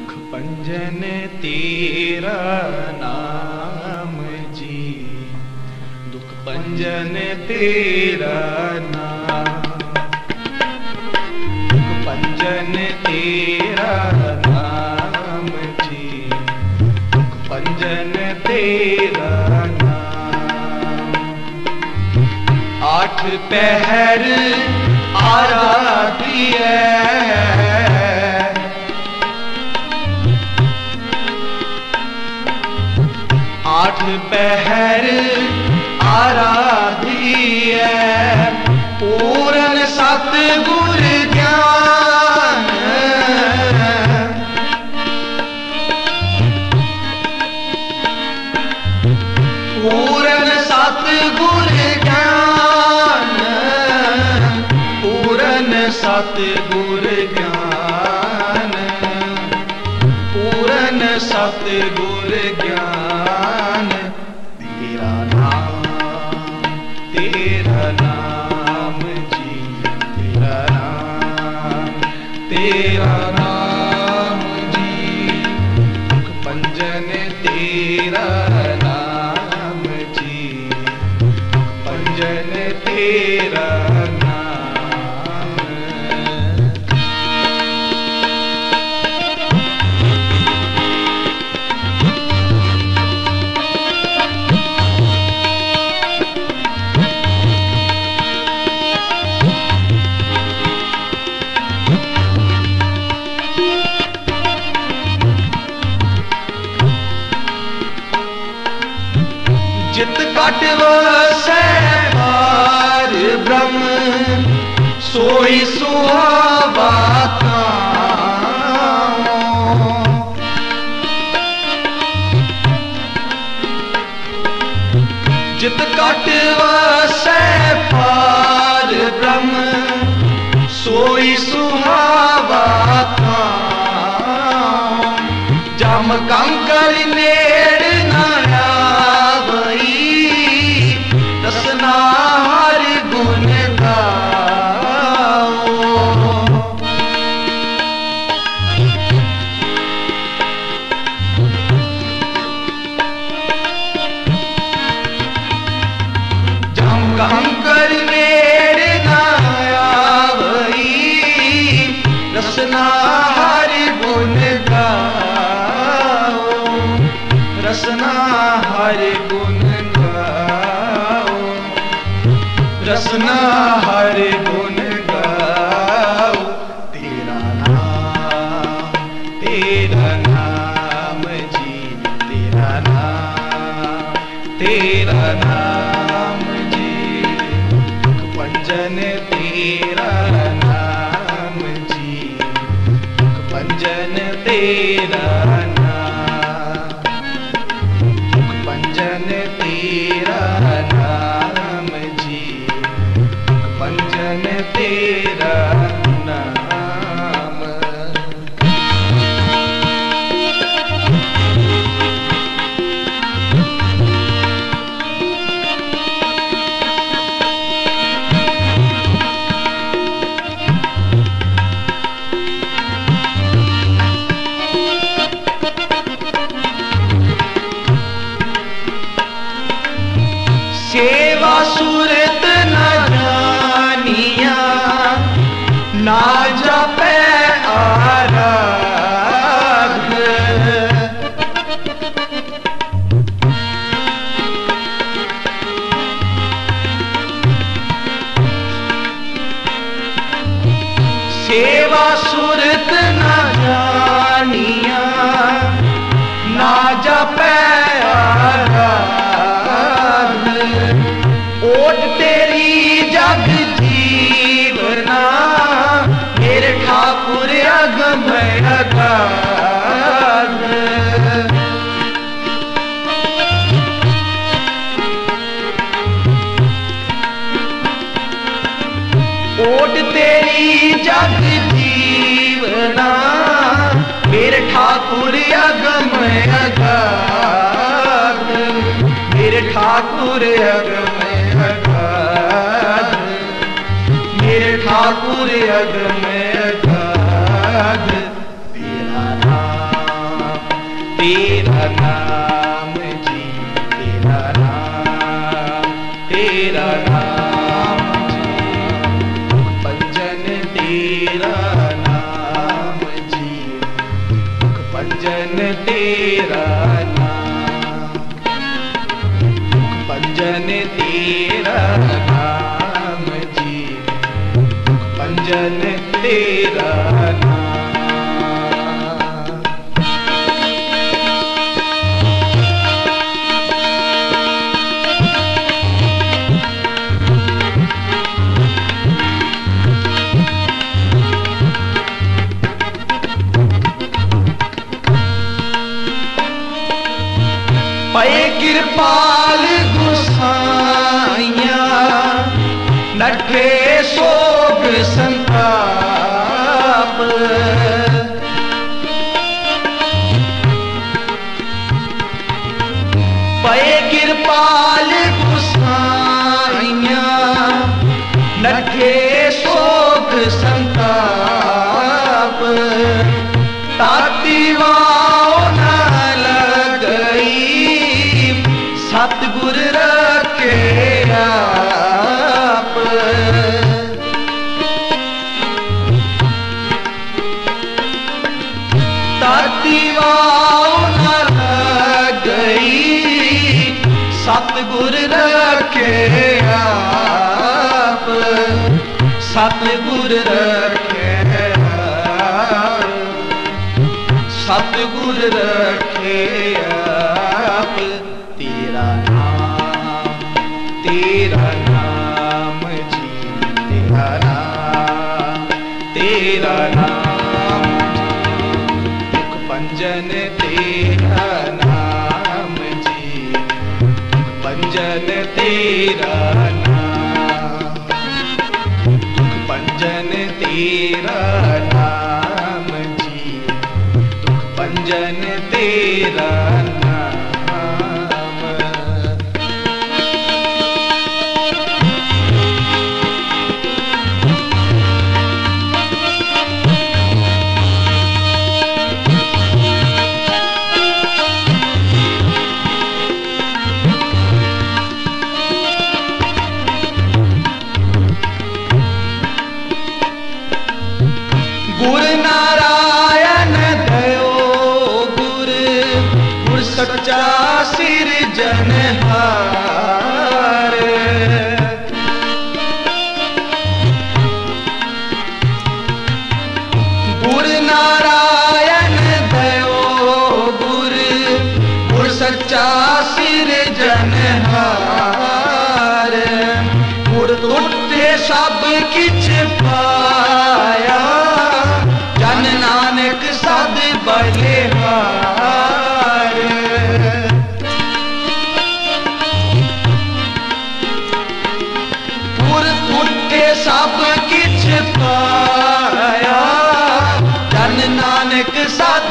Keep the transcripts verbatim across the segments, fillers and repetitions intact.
दुख पंजन तेरा नाम जी, दुख पंजन तेरा नाम, दुख पंजन तेरा नाम जी, दुख पंजन तेरा नाम। आठ पहर आराधी है, आठ पहर आराधी है, पूरन सतगुर ज्ञान, पूरन सतगुर ज्ञान, पूरन सतगुर ज्ञान, पूरन सतगुर ज्ञान। तेरा नाम, तेरा नाम जी, तेरा नाम, तेरा नाम जी, दुख पंजन तेरा नाम जी, दुख पंजन तेरा नाम। जित कट वसै पार ब्रह्म, सोई सुहावा कामो। जित कट वसै पार ब्रह्म, सोई सुहावा कामो। जम कंकर नेड़ न रसना हर गुण गाओ, जम कंकर नेड़ न आवई, रसना हर गुण गाओ, रसना हर गुण रसना हर गुण गाओ। तेरा नाम, तेरा नाम जी, तेरा नाम, तेरा नाम जी, दुख पंजन तेरा नाम जी, दुख पंजन तेरा नाम, दुख पंजन तेरा नाम जी, पंजन तेरा नाम। सेवा सूरत न जानिया, ना जपे आराध, सेवा सूरत न जानिया, ना जपे आराध। ओट तेरी जग जीवना, मेरे ठाकुर अगम अगाध। ओट तेरी जग जीवना, मेरे ठाकुर अगम अगाध, मेरे ठाकुर अगम अगाध, मेरे ठाकुर अगम अगाध। तेरा नाम, तेरा नाम जी, तेरा नाम, तेरा नाम जी, पंजन तेरा नाम जी, पंजन तेरा नाम, पंजन तेरा नाम जी, पंजन तेरा नाम। पए कृपाल गुसाइया नठे सोग संताप, पए कृपाल गुसाइया नठे सोग संताप, ताती वाओ न लगई सतगुर रखे आप, ताती वाओ न लगई सतगुर रखे आप, सतगुर रखे आप, सतगुर रखे आप। तेरा नाम, तेरा नाम जी, तेरा नाम, तेरा नाम जी, दुख पंजन तेरा नाम जी, पंजन तेरा नाम, दुख पंजन तेरा नाम जी, दुख पंजन तेरा नाम। गुर नारायण दयो गुर, गुर सच्चा सिरजनहार, गुर नारायण दयो गुर, गुर सच्चा सिरजनहार, गुर तुटे सब किछ पाया, जन नानक सद बलिहार, गुर तुटे सब किछ पाया, जन नानक सद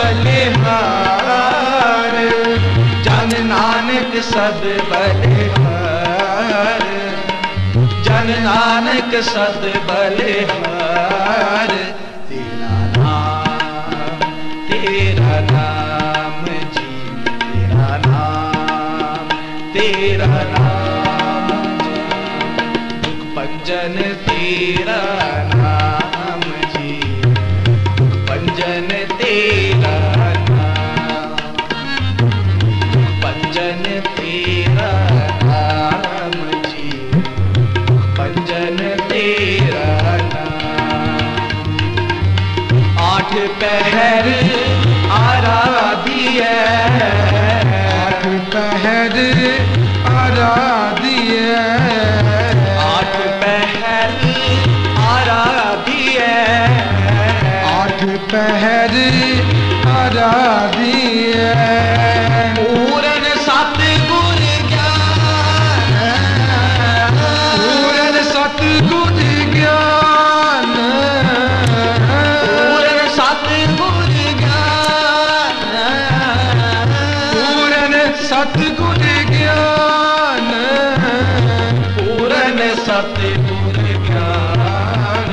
बलिहार, जन नानक सद बलिहार, जन नानक सद बलिहार। तेरा नाम, तेरा नाम जी, तेरा नाम, तेरा नाम जी, दुख पंजन तेरा नाम जी, दुख पंजन तेरा नाम, दुख पंजन तेरा नाम जी, दुख पंजन तेरा नाम। आठ पहर आराधिए, आठ पहर आराधिए, आठ पहर आराधिए, आठ पहर आराधिए, पूरन सतगुर ज्ञान, पूरन सतगुर ज्ञान, पूरन सतगुर ज्ञान, पूरन सतगुर ज्ञान, पूरन सतगुर ज्ञान,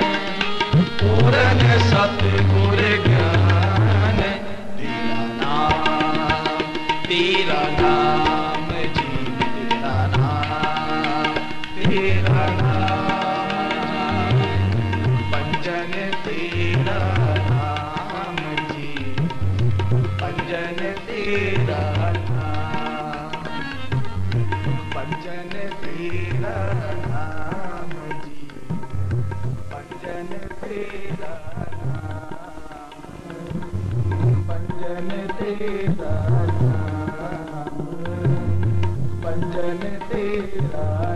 पूरन सतगुर ज्ञान। तेरा नाम, तेरा नाम जी, भजन तेरा नाम, भजन तेरा नाम जी, भजन तेरा नाम, भजन तेरा नाम, भजन तेरा